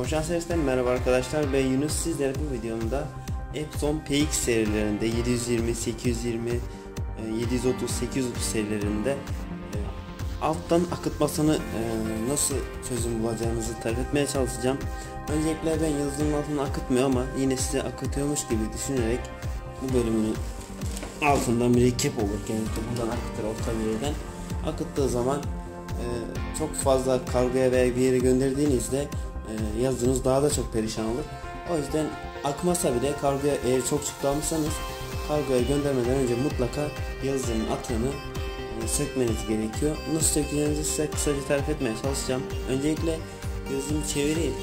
Konuşan serisinden merhaba arkadaşlar, ben Yunus. Sizlere bu videomda Epson PX serilerinde 720, 820, 730, 830 serilerinde alttan akıtmasını nasıl çözüm bulacağınızı tarif etmeye çalışacağım. Öncelikle ben yazılımın altından akıtmıyor ama yine size akıtıyormuş gibi düşünerek bu bölümün altında mürekkep olur. Genellikle buradan akıtır, orta bir yerden akıttığı zaman çok fazla kargoya veya bir yere gönderdiğinizde yazınız daha da çok perişan olur. O yüzden akmasa bile kargoya eğer çok çıktı almışsanız kargoya göndermeden önce mutlaka yazının atığını sökmeniz gerekiyor. Nasıl sökeceğinizi size kısaca tarif etmeye çalışacağım. Öncelikle yazımı çevireyim.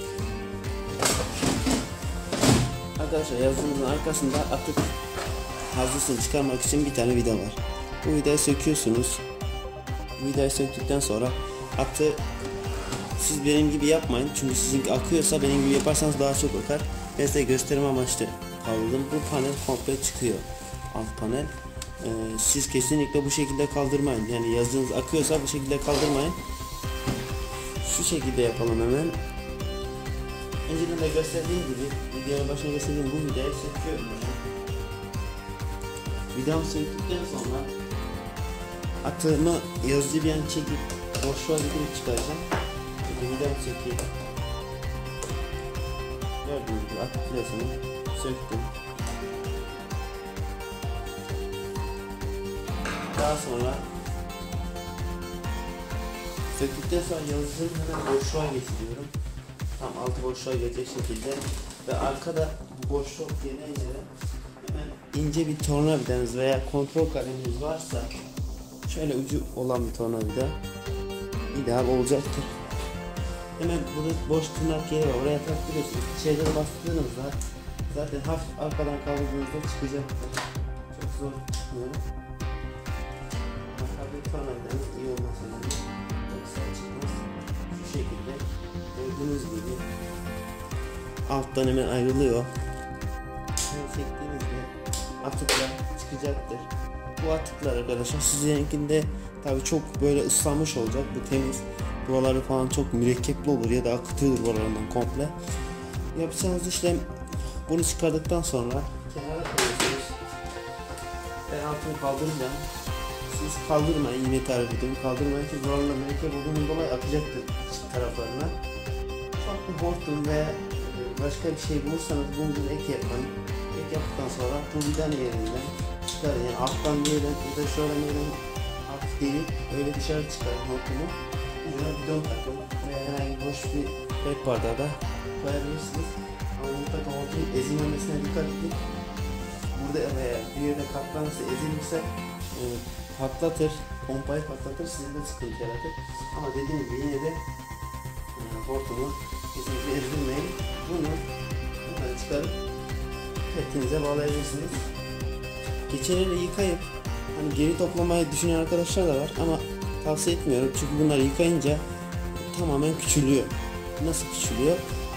Arkadaşlar yazımızın arkasında atık haznesini çıkarmak için bir tane vida var. Bu vidayı söküyorsunuz. Vidayı söktükten sonra atığı siz benim gibi yapmayın, çünkü sizinki akıyorsa benim gibi yaparsanız daha çok akar. Ben size gösterme amaçlı kaldırdım. Bu panel komple çıkıyor, alt panel. Siz kesinlikle bu şekilde kaldırmayın. Yani yazınız akıyorsa bu şekilde kaldırmayın. Şu şekilde yapalım hemen. Önceden de gösterdiğim gibi, videonun başına gösterdiğim bu vidayı söküyorum. Vidamı söktükten sonra atığımı yazıcı bir yan çekip boşluğa gidip çıkaracağım. Vidamı sökeyim. Gördüğünüz gibi atık filasını söktüm. Daha sonra söktükten sonra yazıcıyı hemen boşluğa geçiriyorum. Tam altı boşluğa gelecek şekilde ve arkada bu boşluk gelen yere hemen ince bir tornavidanız veya kontrol kaleminiz varsa şöyle ucu olan bir tornavida ideal olacaktır. Hemen burada boş tırnak yeri var, oraya taktırıyorsunuz. Şeyleri bastırdığınızda zaten hafif arkadan kaldırdığınızda çıkacaktır. Çok zor çıkmıyor. Tabii tornavidanız iyi olması lazım. Yoksa çıkmaz. Şu şekilde gördüğünüz gibi alttan hemen ayrılıyor. Çektiğinizde atıklar çıkacaktır. Bu atıklar arkadaşlar sizlerinkinde tabii çok böyle ıslanmış olacak, bu temiz. Buraları falan çok mürekkepli olur ya da akıtıyordur buralarından komple. Yapacağınız işlem, bunu çıkardıktan sonra kenara koyuyorsunuz. Ben altını kaldıracağım. Siz kaldırmayın, yine tarif ediyorum, kaldırmayın ki buralarında mürekkep olduğundan dolayı akacaktır taraflarına. Ufak bir hortum veya başka bir şey bulursanız bunun için ek yapın. Ek yaptıktan sonra bu vidanın yerinden çıkarın, yani alttan bir yerden ya da şöyle bir yerden hafif değil, öyle dışarı çıkarın hortumu. Üzerine bidon takın veya herhangi boş bir pet bardağı da koyabilirsiniz. Ama mutlaka hortumun ezilmemesine dikkat edin. Burada veya bir yerde katlanırsa, ezilirse patlatır, pompayı patlatır, sizin de sıkıntı yaratır. Ama dediğim gibi yine de hortumu kesinlikle ezilmeyin. Bunu çıkarıp petinize bağlayabilirsiniz. Keçeleri yıkayıp hani geri toplamayı düşünen arkadaşlar da var ama tavsiye etmiyorum, çünkü bunları yıkayınca tamamen küçülüyor. Nasıl küçülüyor?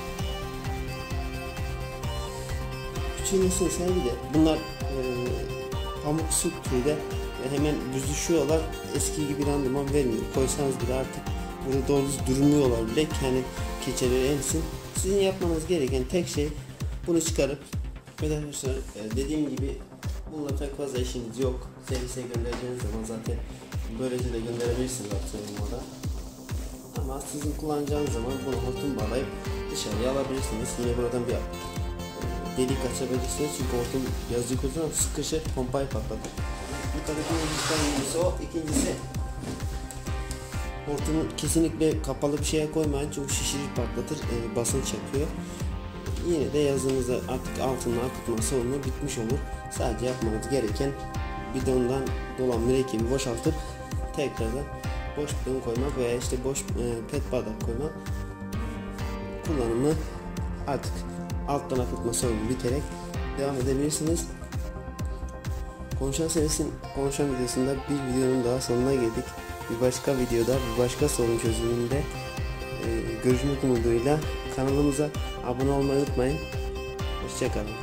Küçülmesinin sebebi de bunlar pamuk su türü, hemen büzüşüyorlar, eski gibi randıman vermiyor. Koysanız bile artık burada doğru durmuyorlar bile, yani keçeleri emsin. Sizin yapmanız gereken tek şey bunu çıkarıp, arkadaşlar dediğim gibi bununla pek fazla işiniz yok. Servise göndereceğiniz zaman zaten böylece de gönderebilirsiniz atıyorum. Ama sizin kullanacağınız zaman bunu hortum bağlayıp dışarıya alabilirsiniz. Yine buradan bir delik açabilirsiniz, çünkü hortum yazıcı kutusundan sıkışır, pompayı patlatır. Yukarıdaki birincisi o. İkincisi, hortumu kesinlikle kapalı bir şeye koymayın, çünkü şişirir, patlatır, basınç yapıyor. Yine de yazınızda artık altından akıtma sorunu bitmiş olur. Sadece yapmanız gereken bidondan dolan mürekkebi boşaltıp tekrardan boş bidon koymak veya işte boş pet bardak koymak. Kullanımı artık alttan akıtma sorunu biterek devam edebilirsiniz. Konuşan serisinin konuşan videosunda bir videonun daha sonuna geldik. Bir başka videoda, bir başka sorun çözümünde görüşmek umuduyla kanalımıza abone olmayı unutmayın. Hoşça kalın.